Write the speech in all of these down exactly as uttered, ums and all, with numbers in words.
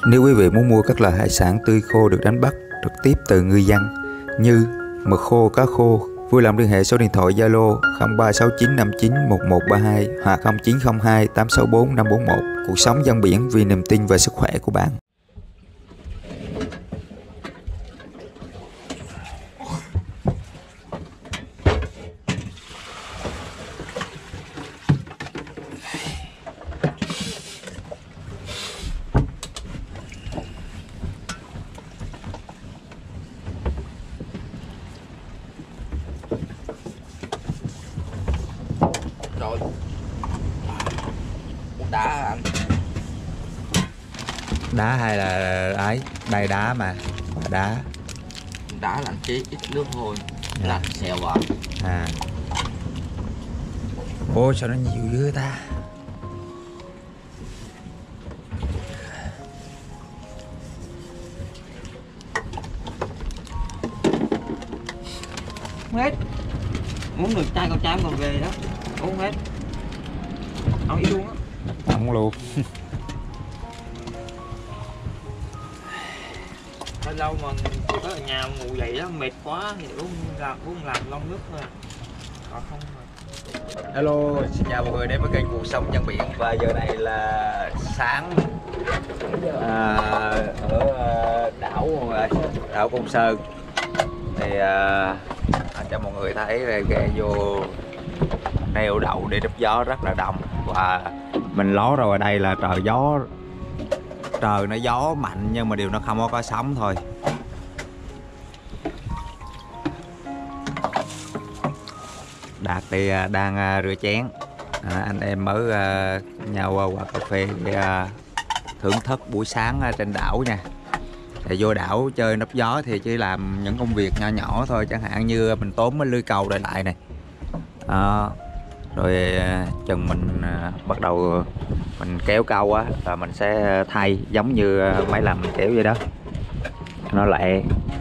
Nếu quý vị muốn mua các loại hải sản tươi khô được đánh bắt trực tiếp từ ngư dân như mực khô, cá khô, vui lòng liên hệ số điện thoại Zalo không ba sáu chín năm chín một một ba hai hoặc không chín không hai tám sáu bốn năm bốn một. Cuộc sống ven biển vì niềm tin và sức khỏe của bạn. Rồi đá anh, Đá hay là ấy? Đây đá mà, đá đá là chế ít nước thôi, dạ. Là xèo vào. À. Ôi sao nó nhiều dữ ta. Hết. Muốn được chai con chai còn về đó. Uống hết. Ông ý luôn á. Không luôn. Lâu lâu mà có ở nhà ngủ dậy đó mệt quá thì uống làm uống làm lon nước thôi. Còn không mà. Hello, xin chào mọi người đến với kênh Cuộc Sống Ven Biển. Và giờ này là sáng à, ở đảo đảo Côn Sơn. Thì à, cho mọi người thấy là ghe vô neo đậu để đúp gió rất là đông. Và mình ló rồi, ở đây là trời gió, trời nó gió mạnh nhưng mà điều nó không có có sóng thôi. Đạt thì đang rửa chén, à, anh em mới uh, nhau qua cà phê để uh, thưởng thức buổi sáng trên đảo nha. Thì vô đảo chơi nấp gió thì chỉ làm những công việc nhỏ nhỏ thôi, chẳng hạn như mình tóm cái lưới câu đây lại này, à, rồi uh, chừng mình uh, bắt đầu mình kéo câu á và mình sẽ thay giống như uh, máy làm mình kéo vậy đó, nó lẹ.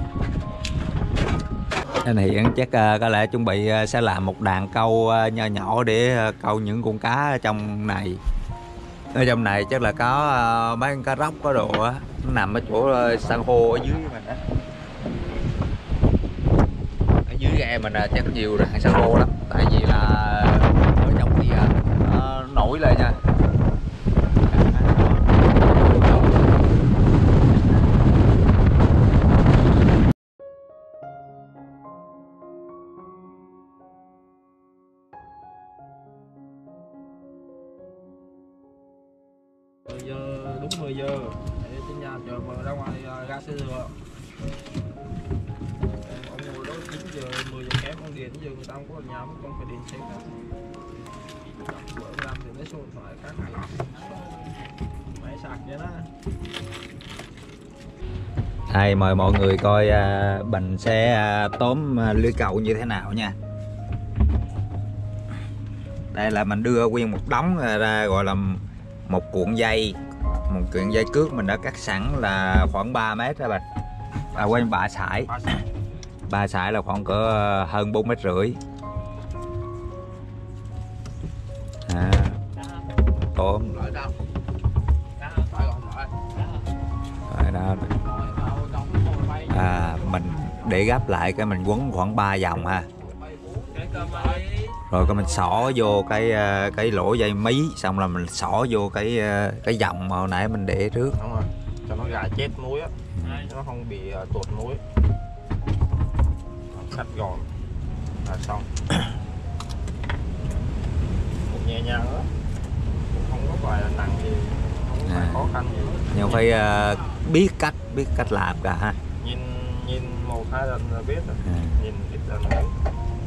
Nên hiện chắc uh, có lẽ chuẩn bị uh, sẽ làm một đàn câu uh, nhỏ nhỏ để uh, câu những con cá ở trong này. Ở trong này chắc là có uh, mấy con cá róc có đồ á, nó nằm ở chỗ uh, san hô ở dưới mình á. Ở dưới ghe mình uh, chắc nhiều rạn san hô lắm, tại vì là ở trong kia uh, nó nổi lên nha. mười giờ, đúng mười giờ để trên nhà chờ mà ra ngoài ra xe lửa. Ông ngồi đó chín giờ, mười giờ kém con điện giờ người ta không có ở nhà, con phải điện xe khác. Bữa làm thì lấy số điện thoại các ngày máy sạc vậy đó. Đây mời mọi người coi uh, mình sẽ uh, tóm uh, lưới cầu như thế nào nha. Đây là mình đưa nguyên một đống ra, gọi là một cuộn dây, một cuộn dây cước mình đã cắt sẵn là khoảng ba mét đó bạn. À quên, ba sải. Ba sải là khoảng cỡ hơn bốn mét rưỡi. À, tôm. Rồi đó. À, mình để gấp lại cái mình quấn khoảng ba vòng ha. Rồi cái mình xỏ vô cái cái lỗ dây mí, xong là mình xỏ vô cái cái dòng mà hồi nãy mình để trước. Đúng rồi, cho nó gà chết muối á, cho nó không bị tuột muối. Cắt gọn là xong. Cũng nhẹ nhàng đó, cũng không có phải là nặng gì, không có phải khó khăn gì. Nhưng phải uh, biết cách biết cách làm cả ha. Nhìn nhìn một hai lần là biết rồi, à. Nhìn ít lần là biết.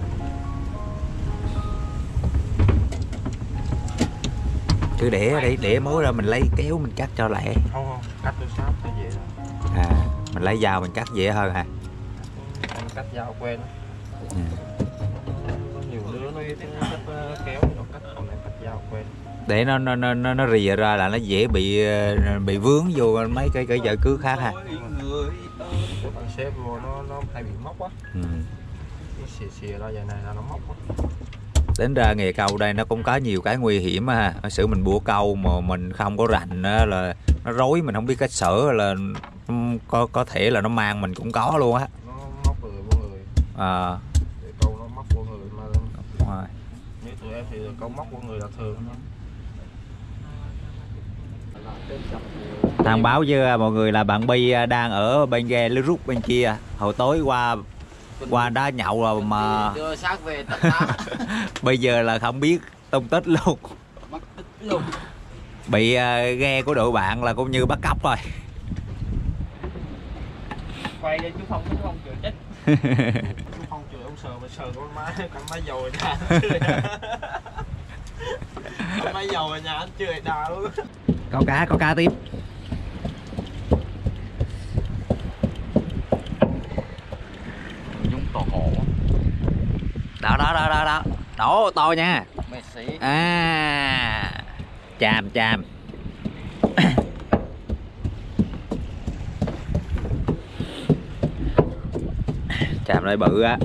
Chứ để để để mối ra mình lấy kéo mình cắt cho lẹ. Không không, cắt được sáp thì dễ rồi. À, mình lấy dao mình cắt dễ hơn hả? Anh cắt dao quen. À. Có nhiều đứa nó cắt kéo nó cắt, còn em cắt dao quen. Để nó nó nó nó rìa ra là nó dễ bị bị vướng vô mấy cái cái vợ cước khác ha. Cái con xếp vô nó nó hay bị móc á. Ừ. Nó xìa xìa ra vậy này là nó móc á. Đến ra nghề câu đây nó cũng có nhiều cái nguy hiểm ha. Sử mình bủa câu mà mình không có rành đó là nó rối mình không biết cách sửa là có có thể là nó mang mình cũng có luôn á. Nó móc người vô người. À. Để câu nó móc vô người mà. Đúng rồi. Như tụi em thì câu móc vô người là thường thôi. Thằng báo với mọi người là bạn Bi đang ở bên ghe lưới rút bên kia. Hồi tối qua qua đá nhậu rồi mà đưa xác về tập đá. bây giờ là không biết tung tích luôn. Mất tích luôn. Bị uh, ghe của đội bạn là cũng như bắt cóc rồi. Quay đi chú Phong, chú Phong chửi chết. Chú Phong chửi ông sờ mà sờ con má con má dầu ở nhà. Con má dầu ở nhà anh chửi đà luôn. Có cá, có cá tiếp. Nhúng to hổ. Đó đó đó đó đó. Đổ to nha. Messi. À. Chàm chàm. Chàm đây bự á.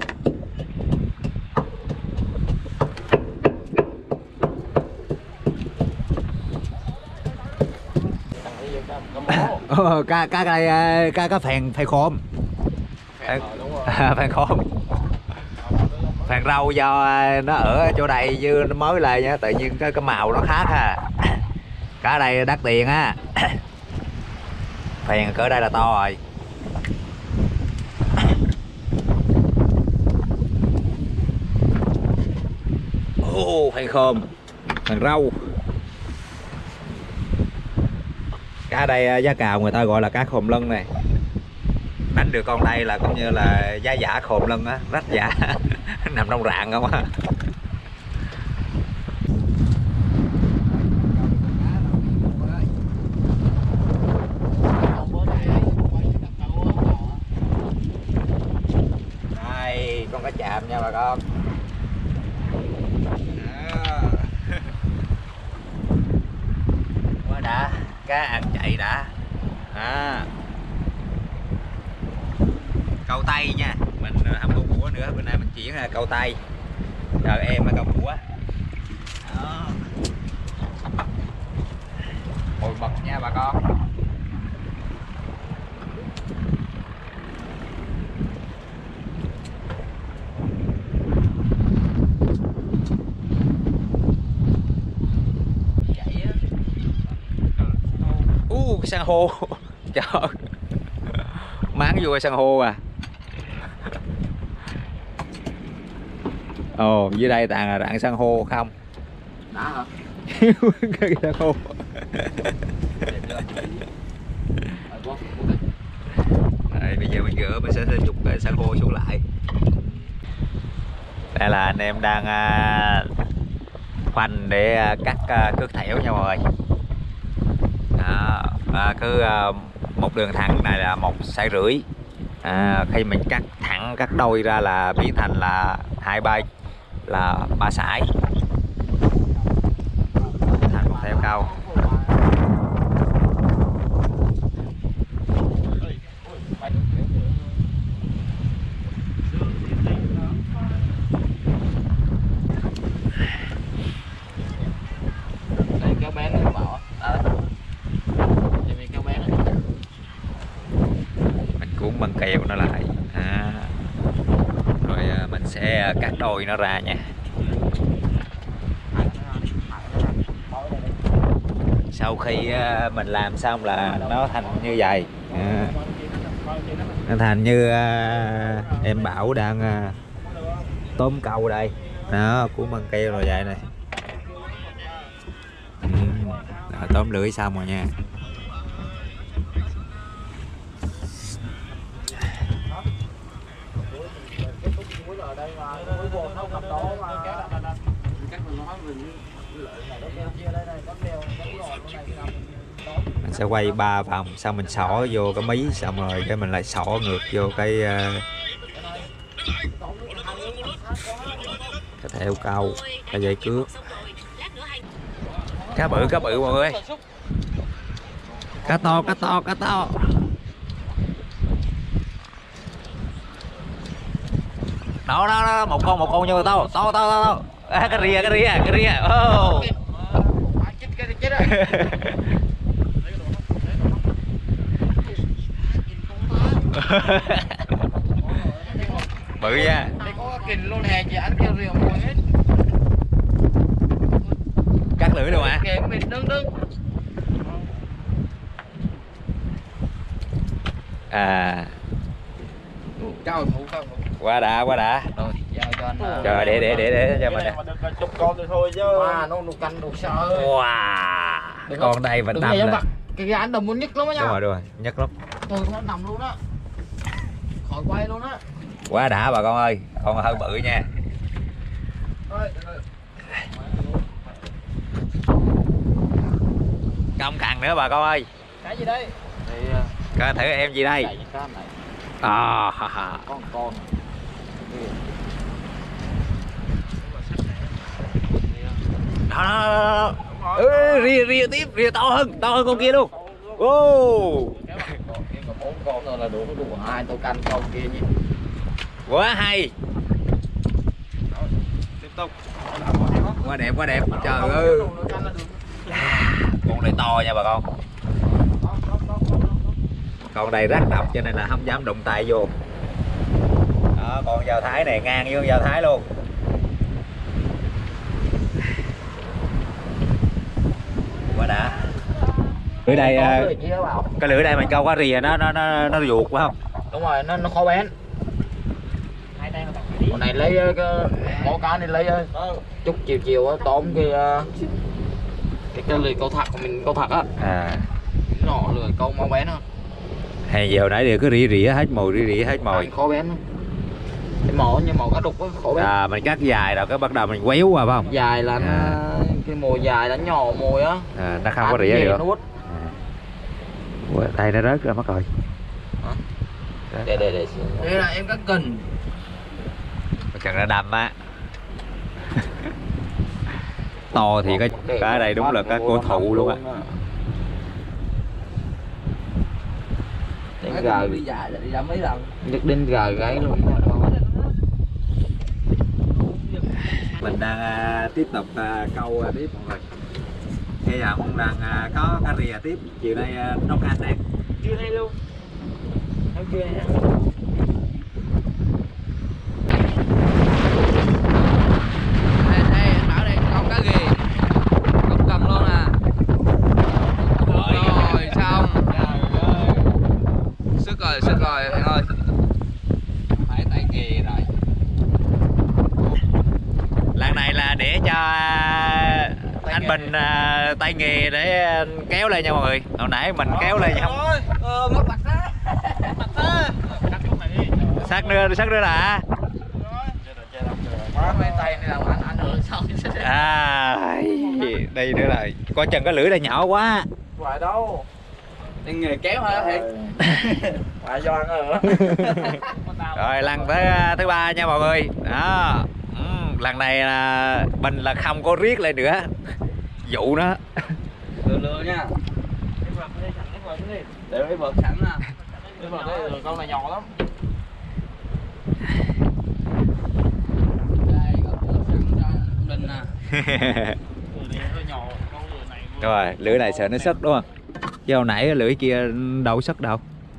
Ờ, cá cá đây cá cá phèn phèn khôm. Phèn, phèn khôm. Phèn rau do nó ở chỗ đây như nó mới lại nha, tự nhiên cái cái màu nó khác ha. Cá đây đắt tiền á. Phèn cỡ đây là to rồi. Ô, oh, phèn khôm, phèn rau. Cá đây giá cào người ta gọi là cá khồm lân này. Đánh được con đây là cũng như là giá giả khồm lân á, rách giả. Nằm trong rạn không á. Đây, con cá chạm nha bà con. Quá đã, cá ăn chạy đã. À. Câu tay nha, mình không câu bủa nữa, bữa nay mình chuyển ra câu tay. Chờ em mới câu bủa. Đó. Mồi bật nha bà con. Vậy á. Uh, cái san hô. Trời. Máng vô san hô à. Ồ, dưới đây toàn là rạn san hô không? Đã hả? Cái san hô. Đây, bây giờ mình gỡ mình sẽ chụp cái san hô xuống lại. Đây là anh em đang uh, khoanh để uh, cắt uh, cước thẻo nha mọi người. Đó, à, cứ uh, một đường thẳng này là một sải rưỡi. À, khi mình cắt thẳng cắt đôi ra là biến thành là hai bay là ba sải thành một theo câu. Đây kéo bé nó bảo. À. Thì mình kéo bé nó. Mình cuốn băng keo nó lại. À. Rồi mình sẽ cắt đôi nó ra nha. Sau khi mình làm xong là nó thành như vậy. À. Nó thành như uh, em Bảo đang uh, tôm câu đây. Đó, cuốn băng keo rồi vậy này. Ừ. Đó, tóm lưỡi xong rồi nha. Mình sẽ quay ba vòng xong mình xỏ vô cái mí, xong rồi cái mình lại xỏ ngược vô cái uh, cái theo câu, cái dây cước. Cá bự, cá bự mọi người. Cá to, cá to, cá to. Đó, đó, đó, một con, một con như to, to, to, to, to. À, cái rìa, cái rìa, cái rìa. Oh. Bự nha. Đây có kình luôn hè, chị ăn kêu rượu mùi hết. Cắt lưỡi luôn hả? Kìa mình đứng đứng. À. Cao ngủ cao ngủ. Quá đã, quá đã. Rồi, giao cho anh. Trời, để để để để cho mình nè. Chục con thì thôi chứ. Wow, nó nó canh đồ sợ. Wow. Con đây vẫn đầm là. Cái cái anh đầm muốn nhức lắm á nha. Đúng rồi, đúng rồi, nhấc lắm. Từ nó nằm luôn á. Khỏi quay luôn á. Quá đã bà con ơi, con hơi bự nha. Không cần nữa bà con ơi. Cái gì đây? Thì Coi thử em gì đây. cái này. À, ha, ha. Con con. Đó, đó, đó, đó. Ừ, rìa rìa tiếp, rìa to hơn, to hơn con kia luôn. Ô. Em có bốn con rồi là đủ đủ hai tôi canh con kia nhỉ. Quá hay. Tiếp tục. Quá đẹp, quá đẹp. Trời ơi. Con này to nha bà con. Con đây rác độc cho nên là không dám đụng tay vô. Đó, con dao thái này ngang với con dao thái luôn. Quá đã. Lưỡi đây cái lưỡi đây mình câu cá rìa nó nó nó nó ruột phải không? Đúng rồi, nó nó khó bén. Con này lấy cái mỏ cá này lấy chút chiều chiều á tóm cái cái cái lưỡi câu thật của mình câu thật á. À. Nó lưỡi câu mau bén hơn. Hay giờ nãy giờ cứ rỉ rỉ hết mồi rỉ rỉ hết mồi. Khó bén. Cái mỏ như mỏ cá đục á khó bén. À mình cắt dài rồi cái bắt đầu mình quéo vào phải không? Dài là à. nó, cái mồi dài nó nhỏ mồi á. À, nó không có rỉ được. Nó à. Đây nó rớt ra mất rồi. Hả? Để để để. Đây là em cắt cần. Cần nó đầm á. To thì cái cái đây đúng là cái cô thụ luôn á. Đến gà đi dài là đi ra mấy lần. Nhất đến gà gáy luôn. Mình đang uh, tiếp tục uh, câu uh, tiếp mọi người. Bây giờ mình đang uh, có cá rìa tiếp. Chiều nay uh, nấu ăn đây. Chưa hay luôn. Nấu chưa nha. Đây đây anh bảo đây câu cá ghì. Cục cầm luôn à. Rồi xong. Sức rồi, sức rồi anh ơi. Phải tay ghì rồi. Lần này là để cho anh Bình uh, tay nghề để kéo lên nha mọi người. Hồi nãy mình kéo lên không. Ờ, mất mặt đó. Mặt đó. Sát nữa, sát nữa là. Mấy tay này làm anh ảnh hưởng sao? À, đây nữa rồi. Coi chừng cái lưỡi này nhỏ quá. Phải đâu. Nên nghề kéo hả thiệt? Phải Doan rồi. Rồi lần tới thứ ba nha mọi người. Đó. Ừ, lần này là Bình là không có riết lại nữa. Dụ nó. Lừa lừa nha. Để mấy vợt sẵn nè. Mấy vợt đấy con này nhỏ lắm. Đây có vợt sẵn trong đình nè. Rồi, lưỡi này sợ nó sất đúng không? Chứ hồi nãy lưỡi kia đâu sất đâu.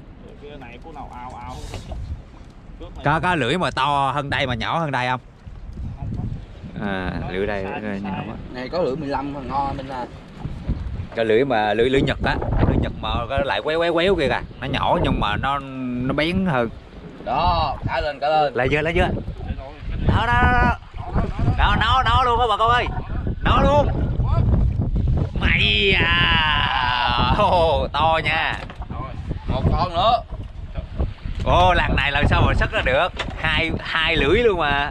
Có có lưỡi mà to hơn đây mà nhỏ hơn đây không? À, lưỡi đây lưỡi nhỏ quá. Này có lưỡi mười lăm mà ngon bên là. Cái lưỡi mà lưỡi lưỡi Nhật á, lưỡi Nhật mà có lại quéo quéo quéo kia kìa, nó nhỏ nhưng mà nó nó bén hơn. Đó, cá lên cá lên. Lại chưa, lại chưa? Đó đó đó. Đó nó nó luôn đó bà con ơi. Nó luôn. Mày à. Ồ, to nha. Một con nữa. Ồ, lần này lần sau mà sất ra được. Hai hai lưỡi luôn mà.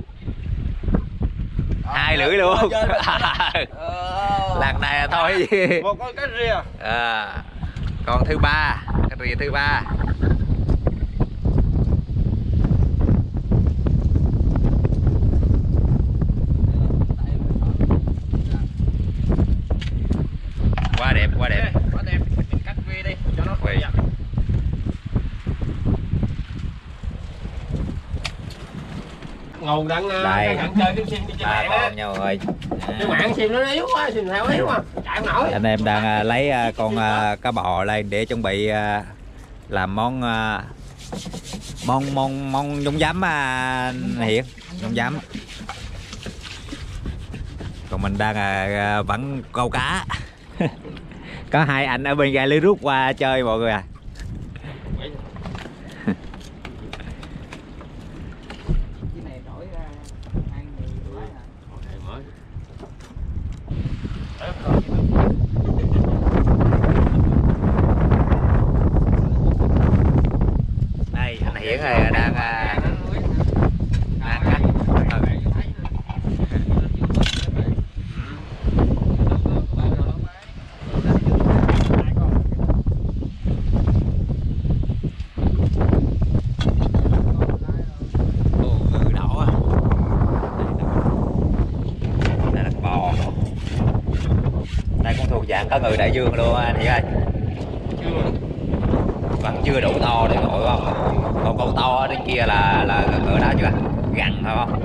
Hai lưỡi luôn. Lần này là thôi. Một con cá rìa. À, còn thứ ba, cá rìa thứ ba. Quá đẹp, quá đẹp. Quá đẹp. Mình cắt vi đi cho nó Quỳ. Ngầu đang Đây. đang chơi cái sim đi trên Ba mạng á. con nha mọi người. cái mạng sim nó yếu quá, sim theo yếu quá, chạy không nổi. Anh em đang lấy con cá bò lên để chuẩn bị làm món mong mong mong nhúng giấm à, Hiển nhúng giấm. Còn mình đang à, vẫn câu cá. Có hai anh ở bên gai lưới rút qua chơi mọi người à. Đây anh Hiển này đang à, đang cắt. Dạng có người đại dương luôn anh Hiển ơi. Chưa. Vẫn chưa đủ to để gọi không? Còn con to ở trên kia là là cỡ đó chưa? Gặn phải không?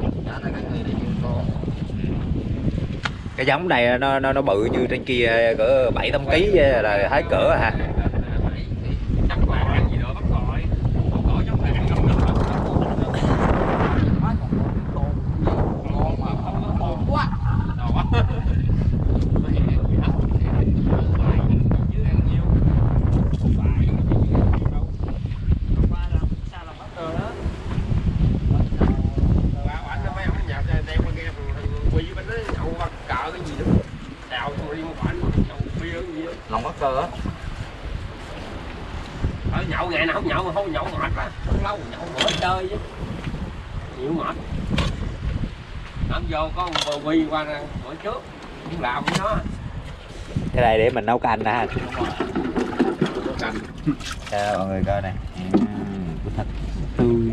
Cái giống này nó nó nó bự như trên kia cỡ bảy tám ký là thấy cỡ hả? Lòng bắt cơ á. Ở nhậu ngày nào không nhậu mà không nhậu mệt á. Lâu nhậu bữa chơi chứ. Nhiều mệt. Nắm vô có một quy qua bữa trước cũng làm với nó. Cái này để mình nấu canh nè. Nấu canh. Cho mọi người coi này. Thật tươi.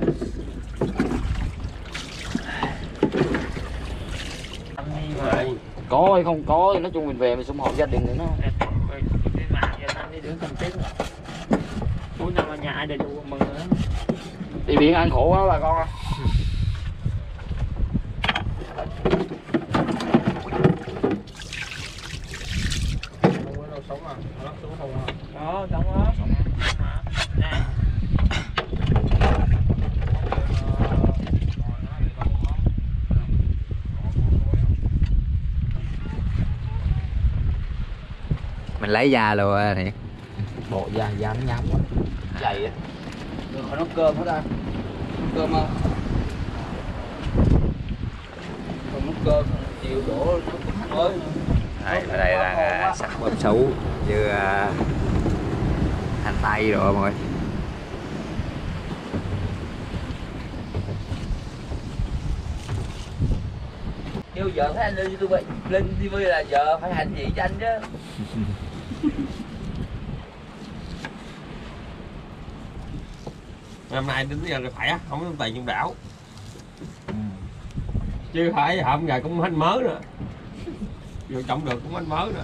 Có hay không có thì nói chung mình về mình sum họp gia đình nữa nó. Cuối năm ở nhà ai đều mừng nữa. Đi biển ăn khổ quá bà con ơi. Sống à? Nó sống không à? Đó, sống đó. Nè. Mình lấy da luôn á Thiệt. Bộ da da nó nhám quá. Dày á. Được khỏi nấu cơm hết ra. Cơm không? Không nấu cơm, chiều đổ nước mới. Đây, ở đây là sắc bơm sấu như uh, hành tây rồi mọi người. Kêu vợ thấy anh lên YouTube lên ti vi là vợ phải hành gì cho anh chứ. Hôm nay đến giờ là khỏe, không có tiền trong đảo. Ừ. Chứ phải hộm ngày cũng hành mớ nữa. Vô trọng được cũng hành mớ nữa.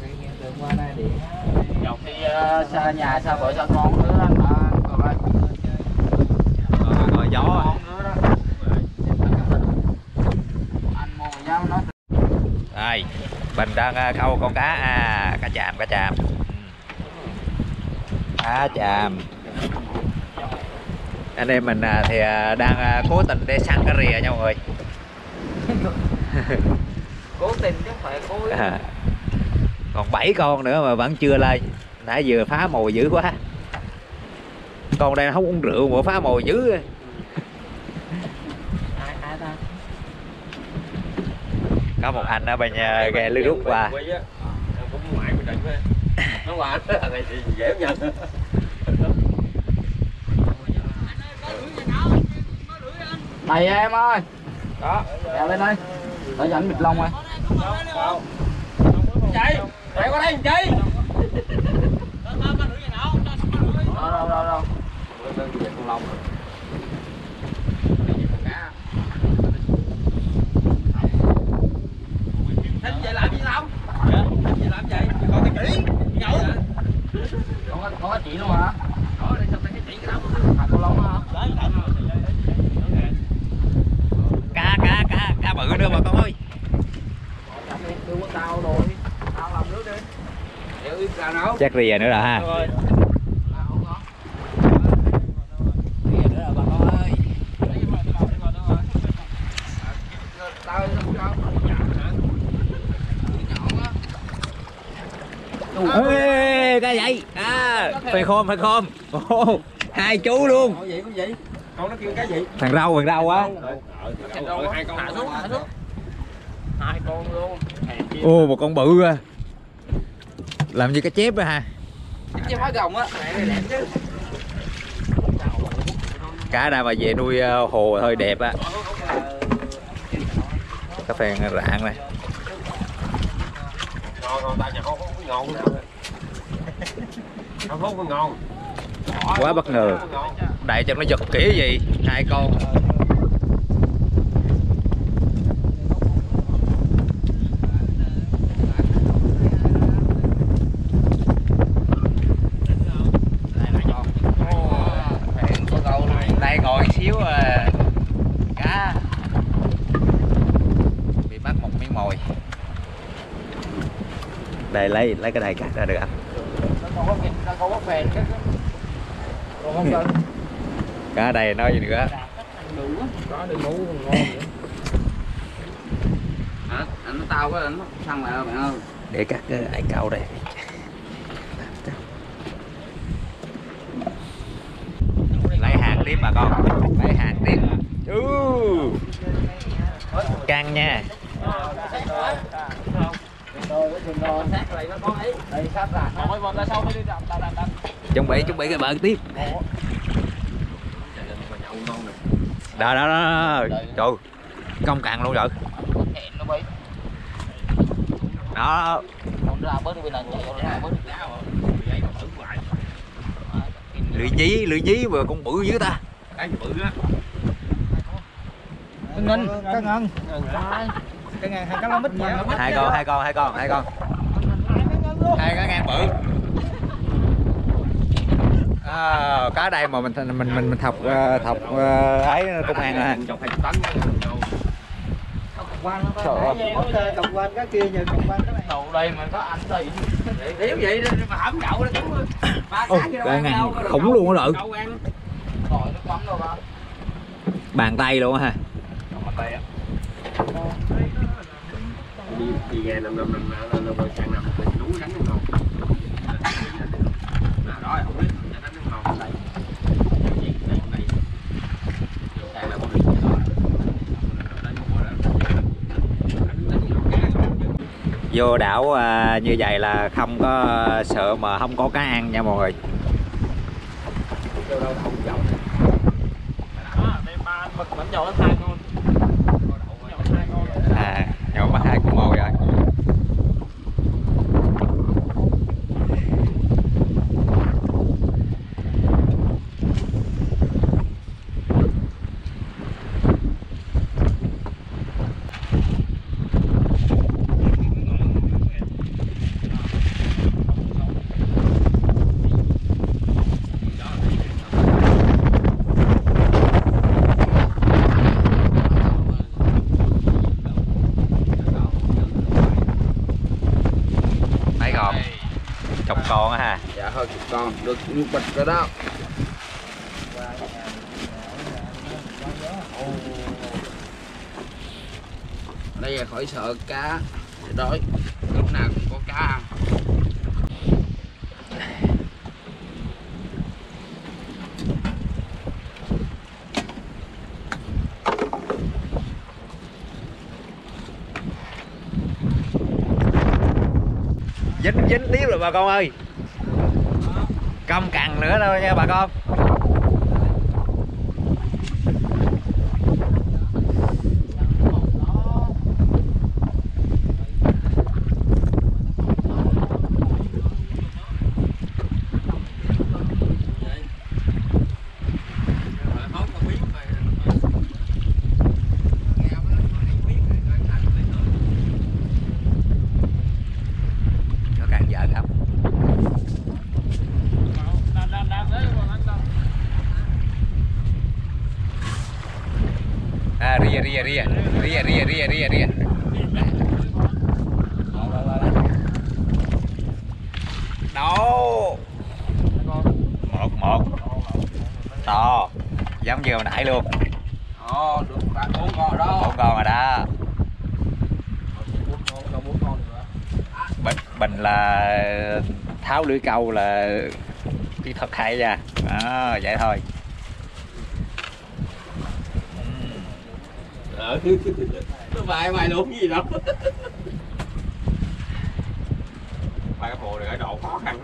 Dọc đi uh, xa nhà xa vợ xa con nữa anh bà còn đây. Rồi gió. Anh mua dám nói. Đây, mình đang câu con cá à, cá chàm, cá chàm. Cá chàm. Anh em mình thì đang cố tình để săn cá rìa nha mọi người. Cố tình chứ không phải cố ý. À, còn bảy con nữa mà vẫn chưa lên. Nãy vừa phá mồi dữ quá. Con đây không uống rượu mà phá mồi dữ. Ai ai ta? Có một anh ở bên ghe lưới rút qua. Cũng ngoại mình định nó qua anh này thì dễ nhận. Này em ơi. Đó, đèo lên đây. Để dẫn bịt lông ơi. Chạy, chạy qua đây chạy. Đâu đâu đâu đâu. Lên về con lông. Thích vậy làm gì không? Thích vậy làm gì? Còn cái chỉ nhậu. Có có chỉ luôn hả? Có đây xong cái chỉ cái đâu. À con lông hả? Cá cá cá cá bự nữa bà con ơi. Đưa của tao rồi. Tao làm nước đi. Để ra nấu. Chắc rìa nữa rồi ha. Rồi. ra vậy à, phê khôm phê khôm oh, hai chú luôn. Có gì có gì con nó kêu cái gì Thằng rau thằng rau á. hai con hạ xuống hạ xuống hai con luôn. Ô một con bự à, làm như cái chép đó ha. Chứ phá gồng á đẹp chứ. Cá nào mà về nuôi hồ hơi đẹp á. Cà phê rạng này. Ngon không ta, nhà con có ngon không có ngon. Quá bất ngờ. Đại cho nó giật kỹ gì hai con. Đây ngồi xíu à, cá bị bắt một miếng mồi. Đây lấy lấy cái này cắt ra được không? Nó có cái nó có phèn cái còn không chơi. Cá đây nói gì nữa. Có đi nấu ngon vậy. Hả? Anh tao cái anh xăng lại bạn ơi. Để cắt cái ai cạo đây. Lấy hàng tiếp bà con, lấy hàng tiếp. Ừ. Căng nha. Chuẩn bị chuẩn bị cái bờ tiếp. Đó đó đó. Trời công cằn luôn rồi. Đó. Lưỡi nhí, lưỡi nhí mà con bự dữ ta. Cái bự á. Cái ngân, cái ngân. Cái ngân hai cá lô mít vậy. Hai con, hai con, hai con, hai con. Hai cái ngang bự. À, cá đây mà mình mình mình mình thọc thọc ấy công an rồi ha. Cầm quanh cái kia giờ cầm quanh cái này. Đầu đây mà có anh thì thiếu vậy mà hẩm nhậu nó cũng ba cái ngàn khủng luôn á lợn. Bàn tay luôn á ha. Đi đi nghe nằm nằm nằm nằm nằm sang nằm mình núi đánh nó ngon. Rồi không biết đánh nó ngon đây. Vô đảo à, như vậy là không có sợ mà không có cá ăn nha mọi người. À, nhậu mất hai con mồi rồi. Chục con á ha. Dạ hơn chục con, được một bịch rồi đó. Đây là khỏi sợ cá đói, lúc nào cũng có cá ăn. Dính dính tiếp rồi bà con ơi. Công cằn nữa đâu nha bà con. À, ria ria ria ria ria ria ria ria đâu một một to giống như hồi nãy luôn. Ồ, được bốn con đó. Bốn con rồi đó. Bình bình là tháo lưỡi câu là kỹ thuật hay nha. Đó, vậy thôi. Ờ, nó vài vài luôn gì đâu. Ba cái hồ này ở độ khó khăn.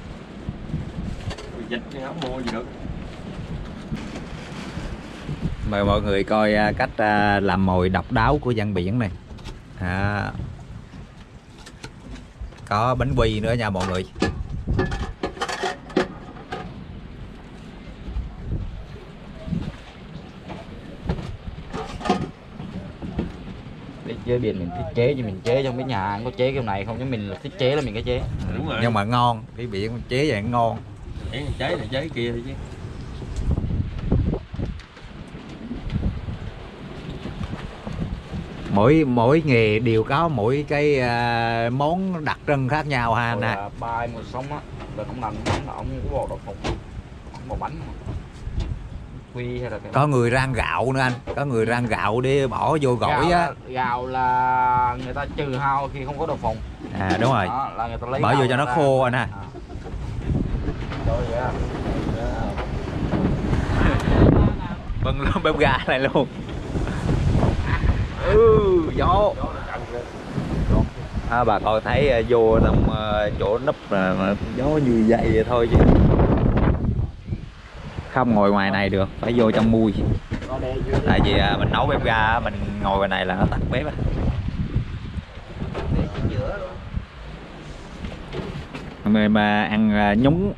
Dịch thì không mua gì được. Mời mọi người coi cách làm mồi độc đáo của dân biển này. À, có bánh quy nữa nha mọi người. Đi chơi biển mình thiết chế chứ mình chế trong cái nhà ăn có chế cái này không, chứ mình là thiết chế là mình cái chế. Đúng rồi. Nhưng mà ngon, cái biển chế vậy ngon. Chế chế là chế kia thôi chứ. Mỗi mỗi nghề đều có mỗi cái uh, món đặc trưng khác nhau ha anh ha. Ba em ngồi sống á là không làm bánh, là ông có bò đậu phộng, ông bò bánh quy hay là cái Có người rang gạo nữa anh, có người rang gạo để bỏ vô gỏi gạo á. là, gạo là người ta trừ hao khi không có đậu phộng. À đúng rồi. Đó, là người ta lấy Bỏ vô cho nó ra. khô anh ha. À. Rồi vậy á. Bưng luôn bếp ga này luôn. Ừ, gió. À, bà con thấy uh, vô trong uh, chỗ núp là gió như vậy, vậy thôi chứ không ngồi ngoài này được, phải vô trong mui. Tại vì uh, mình nấu bếp ga mình ngồi ngoài này là nó tắt bếp á. Người mà ăn uh, nhúng.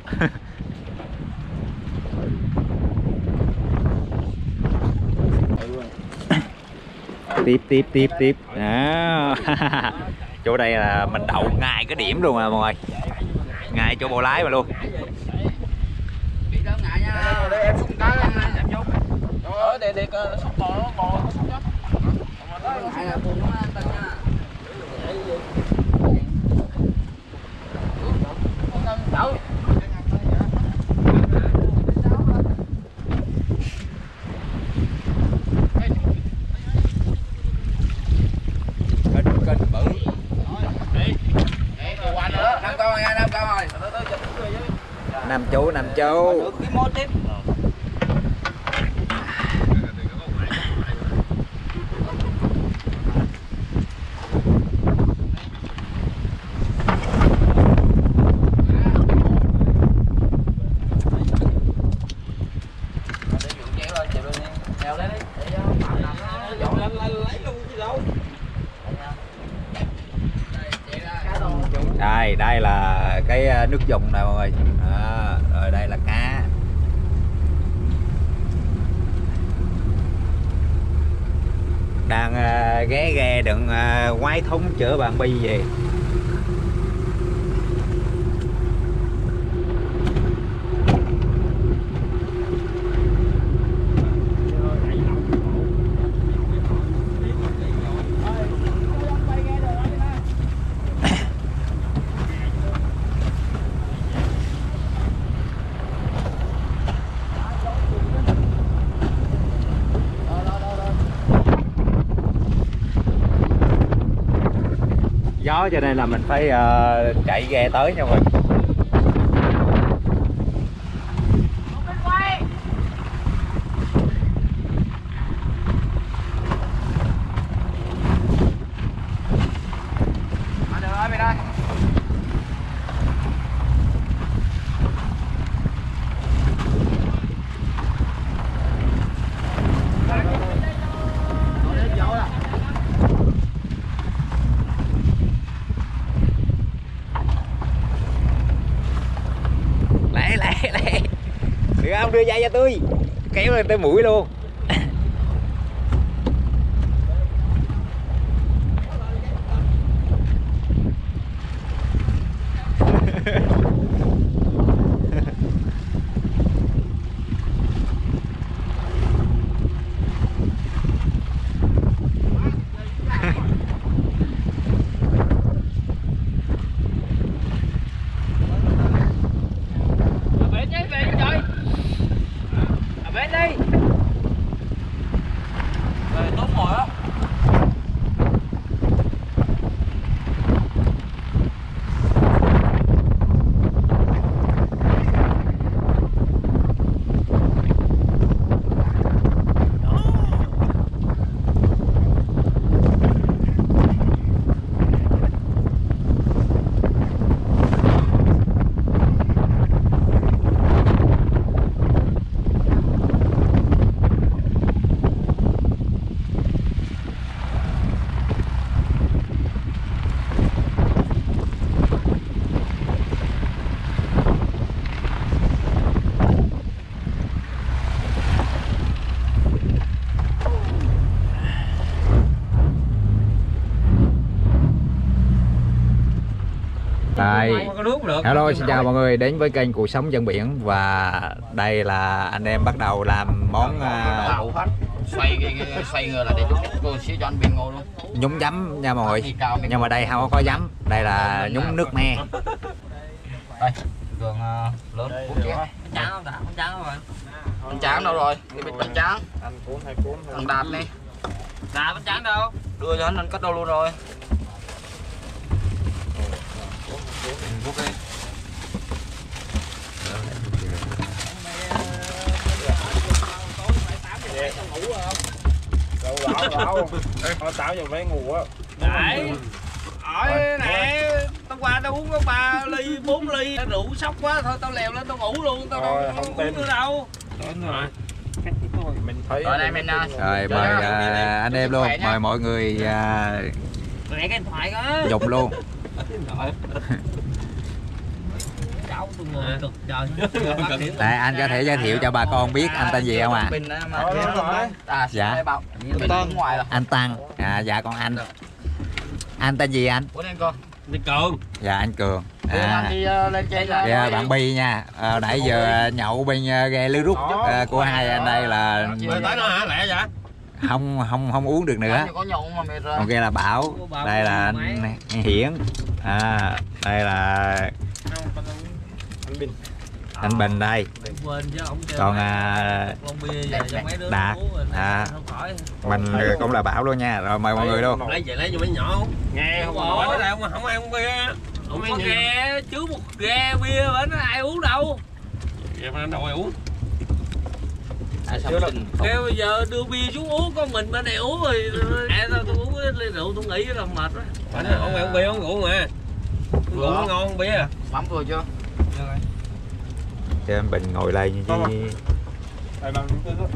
tiếp tiếp tiếp tiếp đó. Chỗ đây là mình đậu ngay cái điểm luôn à mọi người, ngay chỗ bộ lái mà luôn. Bị đó ngại nha. Để em xung cái em vô. Rồi để để xúc bò nó bò nó xúc chứ. Ngại là buồn nó anh nha. Đậu. Năm chú, năm chú. Đây, đây là cái nước dùng nè mọi người. Đó, rồi đây là cá. Đang uh, ghé ghe đừng uh, quái thúng chữa bạn bi về. Gió cho nên là mình phải uh, chạy ghe tới nha mọi người. Được không, đưa dây cho tôi kéo lên tới mũi luôn. Rồi, hello, xin chào mọi người đến với kênh Cuộc Sống Dân Biển. Và đây là anh em bắt đầu làm món uh, xoay cái xoay người là để cô xíu cho anh Biên ngồi luôn. nhúng giấm nha mọi người. Nhưng mà đây không có giấm, đây là nhúng nước me. Đây, đường uh, lớn cuốn chén. Chán không? Không chán rồi. Anh chán đâu rồi? Cái bịch bánh tráng. Anh cuốn hay cuốn. Thằng Đạt đi. Đạt bánh tráng đâu? Đưa cho anh, anh cất đâu luôn rồi. Cuốn đi. Đâu lão lão. Thôi tao giờ phải ngủ á. Đấy. Hỏi nè, tao qua tao uống có ba ly, bốn ly, rượu sốc quá thôi tao lèo lên tao ngủ luôn, tao đâu không uống nữa đâu. Rồi. Mình thấy Rồi đây mình Rồi mời uh, anh em luôn, mời mọi người uh, Mẹ cái điện thoại đó. dùng luôn. Cháu tôi ngồi cực trời. Đây, anh có thể giới thiệu cho bà con biết anh tên gì không ạ? À? Dạ. Tên ngoài là Anh Tăng. À, dạ con anh. Anh tên gì anh? Bốn anh con. Đi Cường. Dạ anh Cường. À. À, Đi uh, lên trên là dạ, bạn Bi nha. À, nãy giờ nhậu bên uh, ghe lưới rút uh, của hai anh đây là Tới nó hả lẹ vậy? không không không uống được nữa. có nhậu mà mệt rồi. Còn kia là Bảo, đây là anh Hiển, à, đây là anh Bình. anh Bình đây. Quên chứ ông Còn à, Đạt, à, mình cũng là Bảo luôn nha. Rồi mời mọi người luôn. Lấy về lấy cho mấy nhỏ không? Nghe không Ủa, có. đây không không ai uống bia. Không có ghe chứ một ghe bia bển ai uống đâu. Vậy mà đâu ai uống. À, sao mình Kêu bây giờ đưa bia xuống uống, con mình bên này uống rồi mẹ tao tôi uống cái ly rượu tôi nghĩ là mệt đó. Ông uống bia uống rượu mà. Rượu nó ngon không bia. mắm vừa chưa? Cho anh Bình ngồi đây như gì? Đây bằng cái đó.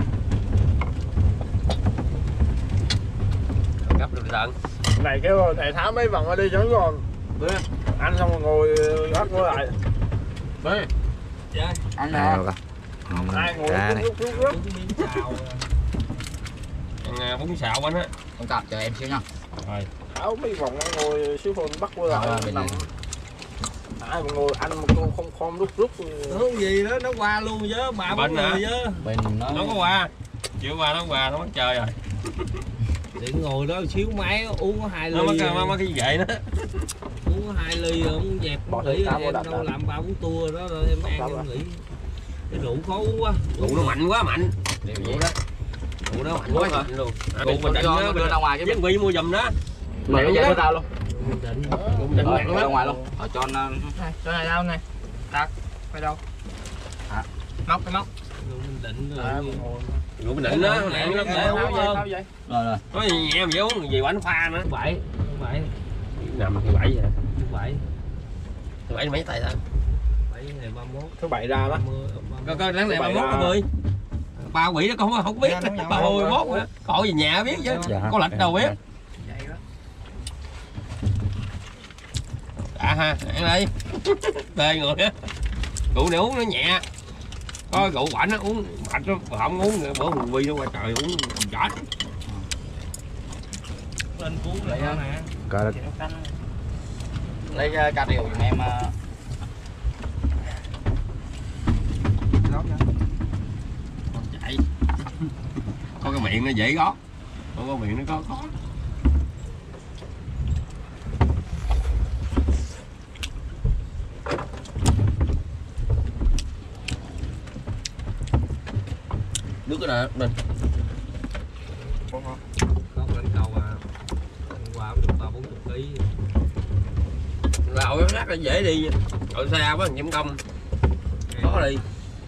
Gấp được tận. Này kêu thầy tháo mấy vòng ở đây cho nó còn. Ăn xong rồi ngồi gấp ngồi lại. Đây. Dạ. Ăn À, nè. rồi. Ừ, Ai ngồi ra này. lúc lúc lúc. Miếng xào. Ăn bún xào anh á. Ông cặp chờ em xíu nha. Rồi. Tháo mấy vòng ngồi xíu phone bắt qua lại À, nằm. Ai mà ngồi ăn một cô không khom lúc lúc. Hướng gì đó nó qua luôn chứ, bà bốn người chứ. Bên nó Nó có qua. Chịu qua nó qua nó bắt chơi rồi. Để ngồi đó xíu máy uống có hai ly. Nó mất mất cái gì vậy đó. Uống có hai ly rồi ông dẹp Bỏ nghỉ thêm em cám đâu làm ba bốn tua đó rồi em ăn em nghỉ. Cái rượu khó uống quá. Rượu nó mạnh quá mạnh. điều gì đó. Rượu nó mạnh quá mạnh luôn. Rượu mình định đó, đưa ra ngoài chứ. Chính Quy mua giùm đó. Mày có dây tao luôn. Định. Cũng định Rồi, nặng đưa ra lắm. ngoài luôn. Ở cho nó cho này đâu này. Đặt phải đâu? À, móc cái móc. Rượu mình định rồi. Rượu mình định đó, nặng lắm dễ uống hơn. Rồi rồi. Nói gì nhẹ mà dễ uống gì bánh pha nữa. Thứ bảy, thứ bảy, Nằm thứ bảy vậy. thứ bảy, Thứ bảy mấy tay ta? bảy ngày ba mốt. Thứ bảy ra đó. Coi Coi đáng lẽ ba mốt ba mươi. Ba quỷ đó con không biết. Ba mươi mốt nữa. Khỏi về nhà biết chứ. Có lịch đâu biết. À ha, ăn đi. Tê người á. Rượu này uống nó nhẹ. Có rượu bảnh nó uống bạch nó không uống nữa. Bữa mình quy nó qua trời uống chết. Lên cuốn lại nè. Coi đó. Lấy uh, cà rượu giùm em. Uh... Con chạy. Có cái miệng nó dễ gót. Có cái miệng nó có khó. Nước cái nè mình. Không lên cầu à. Hôm qua cũng được ba bốn chục ký. Lạo cái rác là dễ đi nha. Rồi xa quá nhiễm công. Khó đi.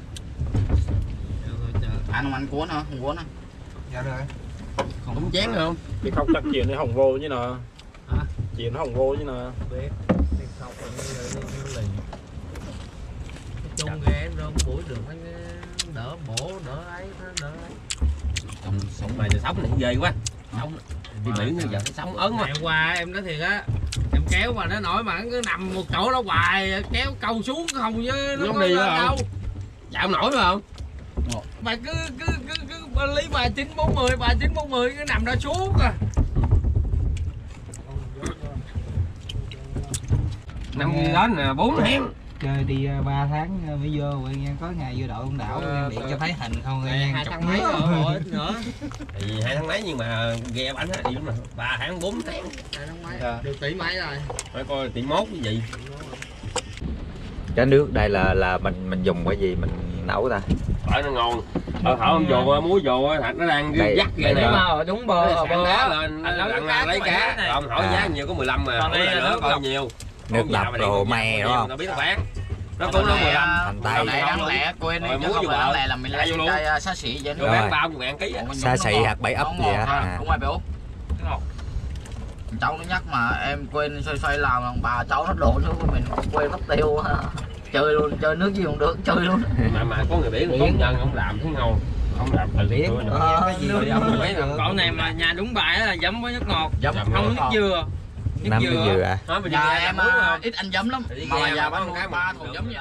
Ăn không ăn cuốn hả? Không cuốn hả? Dạ rồi. Không chén không? Cái khóc chắc chuyện nó hỏng vô chứ nè. Hả? Chuyện nó hỏng vô chứ nè. Biết. Cái khóc là nó nó lì. Cái chung ghe rơm buổi được nó đỡ bổ đỡ ấy nó đỡ ấy. Sống, sống mày thì sống này ghê quá. Sống đi biển bây giờ nó sống ớn mà. Ngày qua em nói thiệt á, em kéo mà nó nổi mà cứ nằm một chỗ đó hoài, kéo câu xuống không chứ nó Nó có đi lên đó đâu. Chạo nổi phải không? Mày cứ cứ cứ cứ lý bà chín bốn mươi bà chín bốn mươi cứ nằm đó suốt à. năm gì đó nè bốn tháng. Chơi đi ba tháng mới vô rồi nha, có ngày vô đội ông đảo điện cho thấy hình không rồi nha. Hai tháng mấy rồi ít nữa. Thì hai tháng mấy nhưng mà ghe bánh á, mà ba tháng bốn tháng. Hai tháng mấy. Được tỷ mấy rồi. Phải coi tỷ mốt cái gì. Cái nước đây là là mình mình dùng cái gì mình nấu ta? Phải nó ngon. Ờ thảo không dồ muối dồ thật nó đang dắt ra nè. Đúng bơ bơ cá lên lần nào lấy cá. Không hỏi giá nhiều có mười lăm mà. Còn đây là nước còn nhiều. Nước lọc đồ me đúng không? Nó biết nó bán. Nó cũng nó mười lăm thành tay. Này đáng lẽ quên đi chứ không phải đáng lẽ là mình lấy chai xá xị vậy. Rồi bán bao một ngàn ký. Xá xị hạt bảy ấp vậy á. Không ai bị út. Cháu nó nhắc mà em quên xoay xoay làm bà cháu nó đổ xuống mình quên mất tiêu. Chơi luôn, chơi nước gì cũng được, chơi luôn. Mà mà có người biển có nhân ông làm thấy ngon. Ông làm từ biết cái gì rồi ông mấy con này mà nhà đúng bài là giấm với nước ngọt, giấm không nước dừa. Năm nước dừa à? Nhà em ít ăn giấm lắm, mà nhà bán một ba thùng giấm vậy.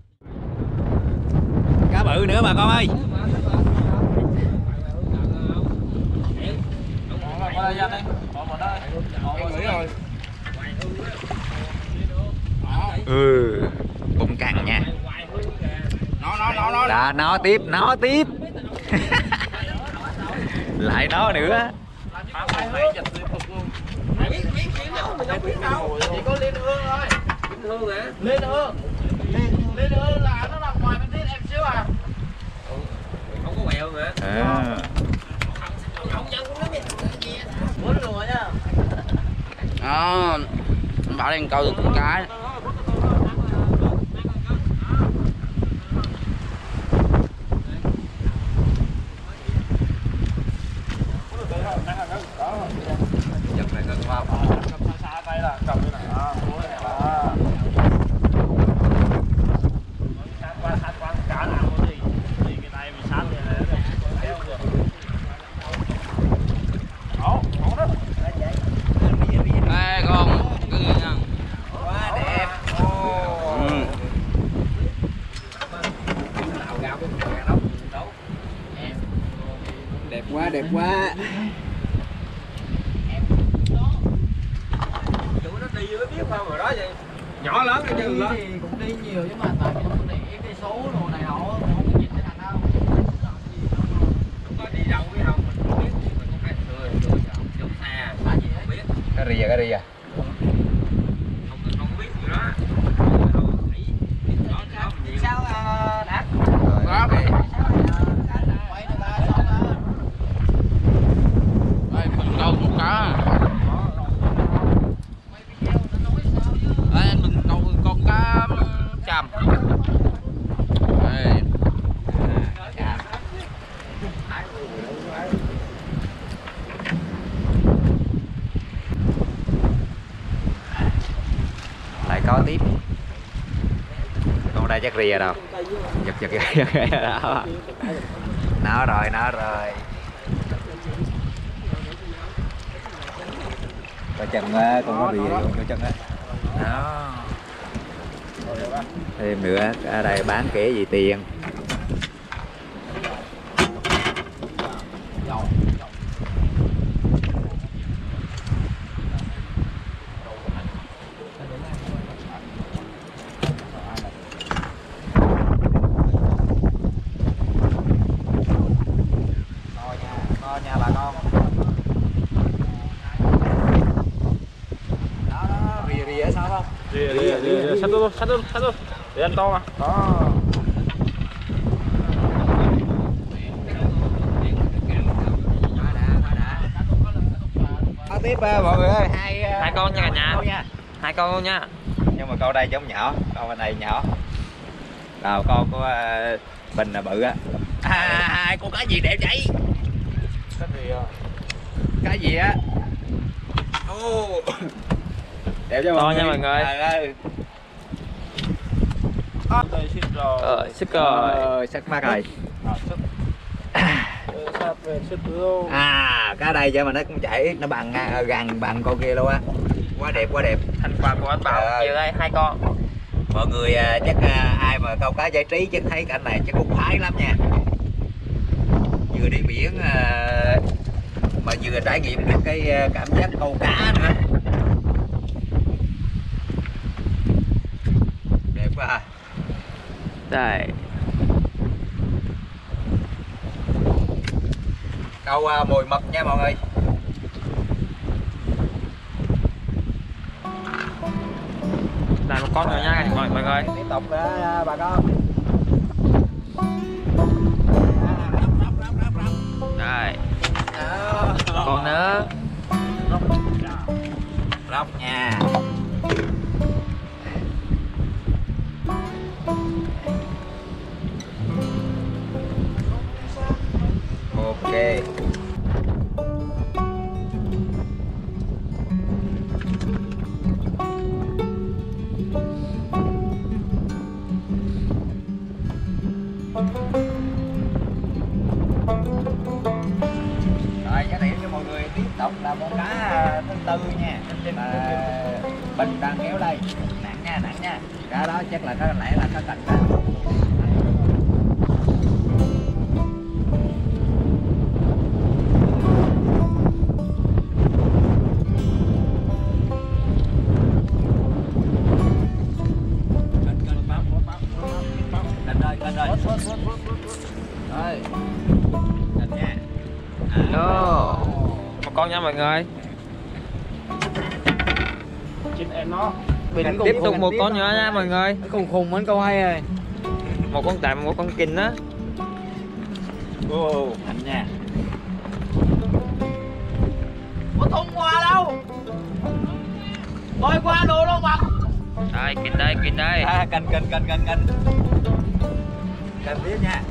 Cá bự nữa mà con ơi. Ừ, bụng cằn nha. Nó nó nó nó. Đã nó tiếp, nó tiếp. Lại nó nữa. Chỉ có Liên Hương thôi. Liên Hương hả? Liên Hương. Liên Hương là nó nằm ngoài bên tiết em xíu à. Không có quẹo hả? À. Muốn rồi nha. Đó, anh bảo đang câu được con cái. Chụp lại cân vào. Xa tay là cầm cái này. À, sát qua sát qua cá nào có gì. Thì cái tay mình sát này là kéo được. Đó, đó đó. Đây con cứ nha. Quá đẹp. Ừ. Đẹp quá, đẹp quá. Tụi nó đi với biết không rồi đó vậy. Nhỏ lớn cái chứ lớn. Thì cũng đi nhiều chứ mà tại vì nó để cái số đồ này nọ không có nhìn thấy thành đâu. Không có đi đâu biết không, mình không biết mình không phải thừa thừa giống xa. Tại vì Không biết. Cái rìa, cái rìa. Không không biết gì đó. sao đã Rồi, đây mình câu một cá. Đây mình câu con cá chầm. Đây. lại có tiếp. Con đây chắc rìa đâu. Giật giật giật đó. Nó rồi, nó rồi. Coi chân á, con có rìa luôn coi chân á. Đó. Thêm nữa, ở đây bán kẻ gì tiền. Nha bà con. Đó đó, rìa rìa sao không? Rìa rìa rìa sát luôn, sát luôn, sát luôn. Để ăn to mà. Đó. Có tiếp mọi người ơi, hai Hai con nha cả nhà. nha. Hai con luôn nha. Nhưng mà con đây giống nhỏ, con bên này nhỏ. Nào con có uh, bình là bự á. À, hai con cá gì đẹp vậy? Sát rìa. Cái gì á? Oh. Đẹp cho To mọi nha người. mọi người. Trời ơi. Đây xích rồi. Ờ, sức rồi. Ờ, sắc mắt rồi. À, xích. Sát về xích luôn. À, cái đây cho mà nó cũng chảy, nó bằng gần bằng con kia luôn á. Quá đẹp, quá đẹp. Thành quả của anh Bảo Trời chiều đây hai con. Mọi người chắc ai mà câu cá giải trí chắc thấy cảnh này chắc cũng khoái lắm nha. Vừa đi biển mà vừa trải nghiệm được cái cảm giác câu cá nữa. Đây. Câu uh, mồi mực nha mọi người. Đây một con nữa nha mọi mọi người. Tiếp tục đó bà con. Đây. Con nữa. Róc nha. Ok. Rồi giới thiệu cho mọi người tiếp tục là con cá thứ tư nha. Mà Bình đang kéo đây. Nặng nha, nặng nha. Cá đó chắc là có lẽ là có cạnh đó. Đó. Một con nha mọi người. Trên em nó Tiếp tục một con nữa nha mọi người. Khùng khùng mấy câu hay rồi. Một con tạm, một con kình đó. Ô, thành nha. Có thùng qua đâu. Tôi qua đồ đâu mà. Đây, kình đây, kình đây. À, canh canh canh canh canh. Canh tiếp nha.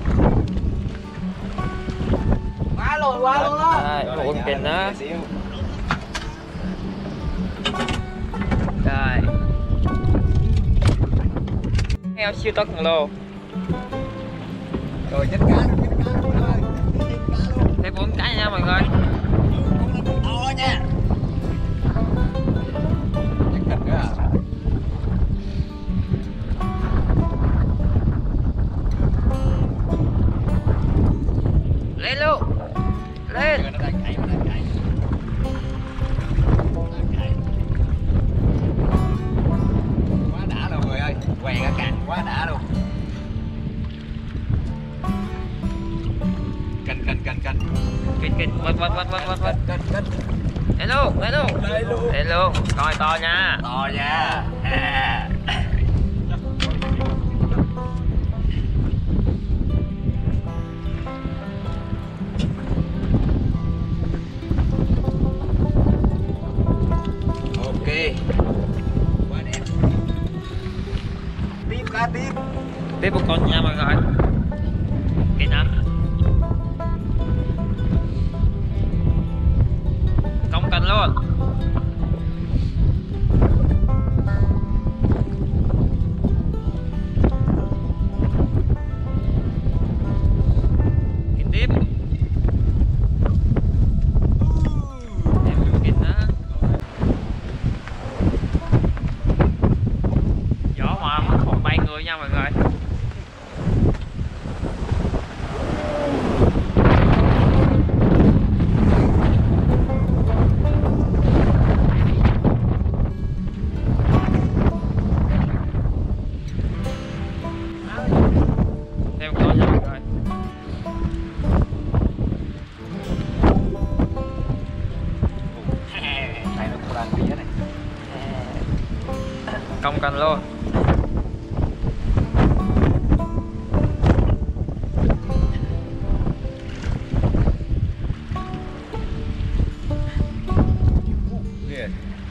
Qua rồi, qua luôn đó. Đây, một con kình đó. Đây. Heo siêu to khổng lồ. Rồi chết cá luôn, chết cá luôn rồi. Chết cá luôn. Thêm bốn cái nha mọi người. To nha. Chắc thịt nữa à. Lên luôn. Lên. Nó đang chạy, nó đang chạy. Đang chạy. Quá đã luôn người ơi. Què cả càng quá đã luôn. Canh canh canh canh. Kình kình, vật vật vật vật vật vật. Canh canh. Lên luôn, lên luôn. Lên luôn. Lên luôn. Coi to nha. To nha. À. Ok. Quá đẹp. Tiếp cá tiếp. Tiếp một con nha mọi người. Kình hả? Không cần luôn. Kình tiếp. Thêm một kình nữa. Gió mà không bay người nha mọi người. Thêm một con nha mọi người. Đây nó cũng đang phía này. Không cần luôn. Ghê.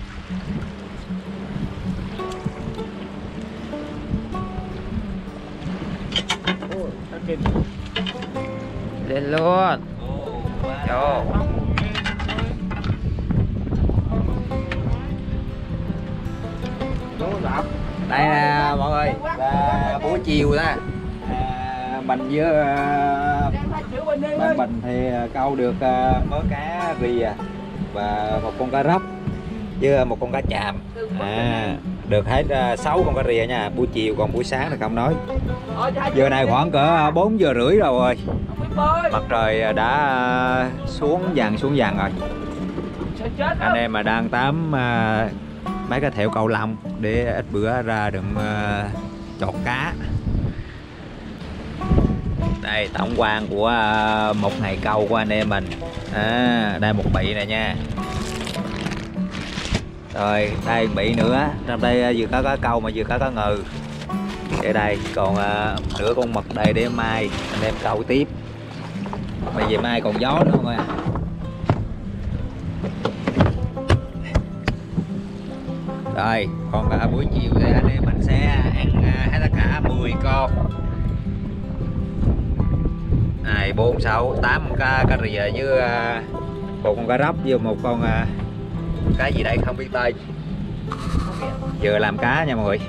Lên luôn. Vô. Đây nè mọi người, là buổi chiều đó. À, mình với à, bạn Bình thì câu được à, mớ cá rìa và một con cá róc với một con cá chàm. À, được hết à, sáu con cá rìa nha. Buổi chiều, còn buổi sáng thì không nói. Giờ này khoảng cỡ bốn giờ rưỡi rồi. Mặt trời đã xuống dần xuống dần rồi. Anh em mà đang tám à, mấy cái thẹo cầu lồng để ít bữa ra đừng uh, chọt cá. Đây tổng quan của uh, một ngày câu của anh em mình. À, đây một bị này nha. Rồi đây bị nữa, trong đây vừa có cá câu mà vừa có cá ngừ. Để đây còn uh, nửa con mực đây để mai anh em câu tiếp. Bây giờ mai còn gió nữa không à. Rồi còn cả buổi chiều thì anh em mình sẽ ăn uh, hết tất cả mười con. Này bốn sáu tám cá cá rìa với uh, một con cá róc với một con uh, cá gì đây không biết tên. Vừa làm cá nha mọi người.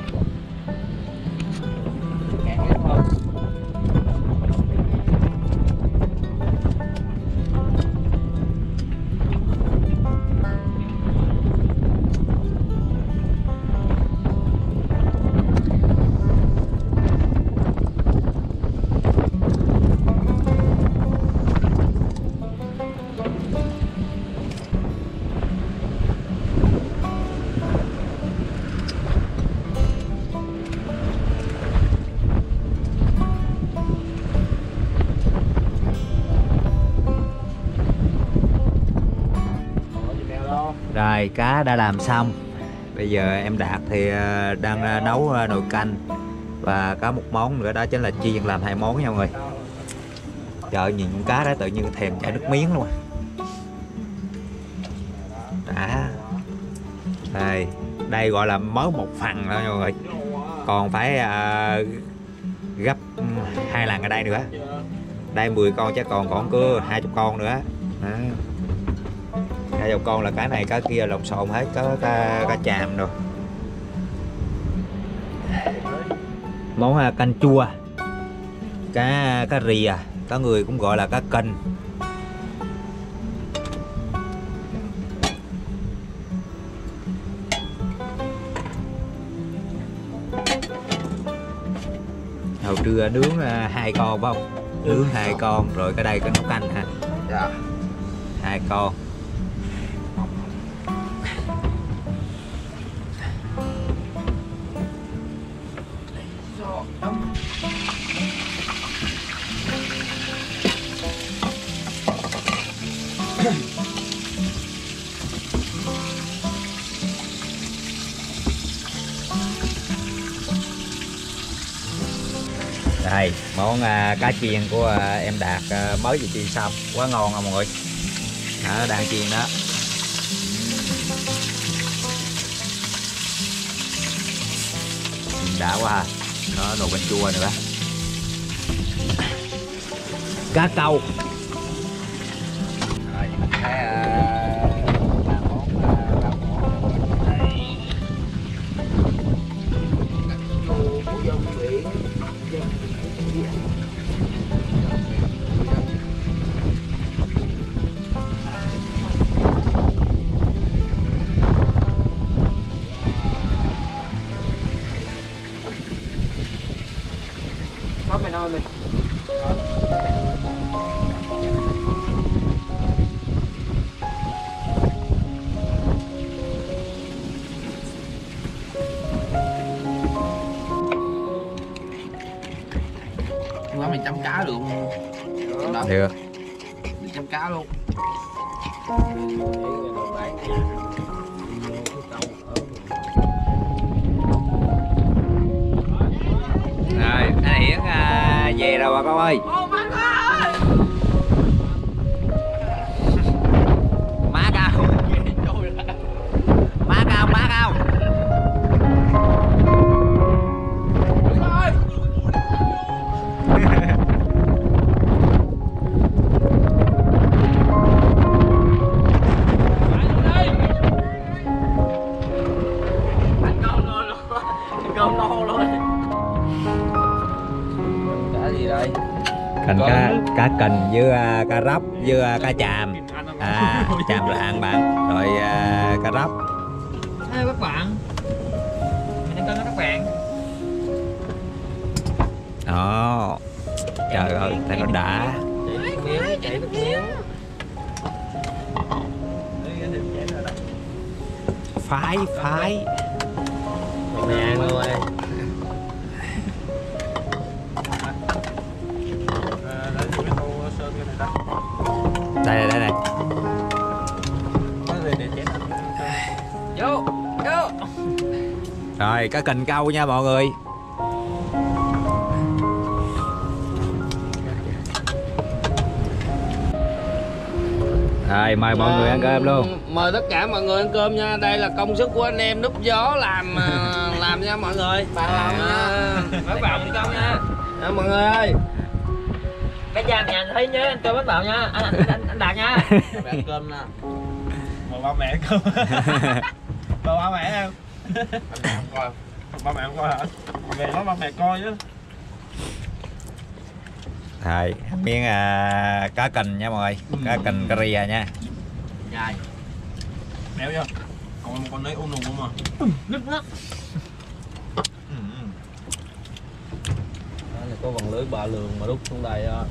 Rồi cá đã làm xong. Bây giờ em Đạt thì đang nấu nồi canh và có một món nữa đó chính là chiên, làm hai món nha mọi người. Trời, nhìn con cá đó tự nhiên thèm chảy nước miếng luôn. Đã. Đây, đây gọi là mới một phần thôi mọi người. Còn phải uh, gấp hai lần ở đây nữa. Đây mười con chắc còn còn cưa hai mươi con nữa. Đó. Hai dòng con là cái này cái kia lộn xộn hết, có cá, cá chàm rồi. Món canh chua cá cá rìa, có người cũng gọi là cá kênh. Hồi trưa nướng hai con phải không? Nướng hai con rồi cái đây có nấu canh ha. Dạ. Hai con. Đây món uh, cá chiên của uh, em Đạt uh, mới vừa chiên xong, quá ngon không mọi người. Đó, đang chiên đó. Đã quá ha. Nó nồi canh chua nữa. Cá câu. Rồi mình sẽ uh, làm món uh, rau ngọt. Đây. Của dân biển. Không mày nói mình. Quá mình chấm cá được không? Đó. Được. Mình chấm cá luôn. Rồi, anh Hiển à, về rồi bà con ơi. Má cao. Má cao, má cao. Canh cá cá kình với uh, cá róc với uh, cá chàm. À, chàm lạng bạn. Rồi uh, cá róc. Hello các bạn. Mình đang cân các bạn. Đó. Trời ơi, thấy nó đã. Chạy nước miếng. Phái phái. Mày ăn luôn ơi. Rồi cá kình câu nha mọi người. Rồi mời mọi người ăn cơm luôn. Mời tất cả mọi người ăn cơm nha. Đây là công sức của anh em núp gió làm làm nha mọi người. Bạn làm nha. Bác Bảo đi công nha. À, mọi người ơi. Cái cha nhà thấy nhớ anh cơm bác Bảo nha. Anh anh, anh, anh Đạt nha. Ăn cơm nè. Mời ba mẹ ăn cơm. Mời ba mẹ em. Ba mẹ không coi. Ba mẹ không coi hả? Về nói ba mẹ coi chứ. Rồi miếng à, cá kình nha mọi người. Cá kình cà ria nha. Dài. Béo chưa? Còn một con đấy ôm nùng không mà. Nứt lắm. Đó là có vòng lưới ba lường mà đút xuống đây á.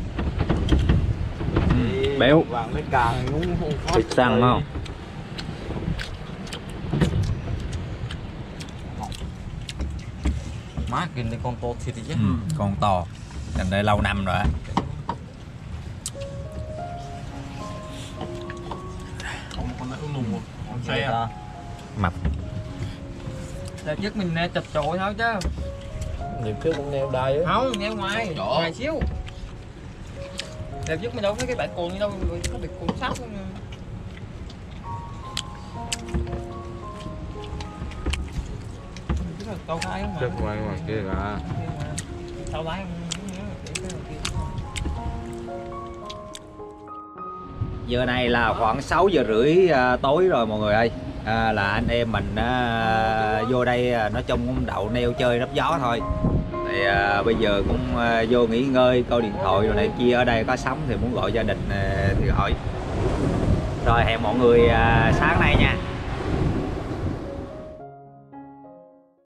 Béo. Vàng lấy càng cũng không có. Thịt săn không? Má kìa đây con to thịt chứ. Ừ, con to. Dành đây lâu năm rồi á. Còn một con đấy ôm nùng không? Con xe. Mập. Đẹp nhất mình nè chụp trội thôi chứ. Nhiều trước cũng neo đây á. Không, neo ngoài, Chỗ. ngoài xíu. Đẹp nhất mình đâu thấy cái bãi cồn gì đâu, có bị cồn sắt luôn. Câu cái không mà. Trước ngoài ngoài kia là Câu lái Giờ này là khoảng sáu giờ rưỡi à, tối rồi mọi người ơi. À, là anh em mình à, vô đây à, nói chung cũng đậu neo chơi nấp gió thôi. Thì à, bây giờ cũng à, vô nghỉ ngơi coi điện thoại rồi này kia, ở đây có sóng thì muốn gọi gia đình à, thì gọi. Rồi hẹn mọi người à, sáng nay nha.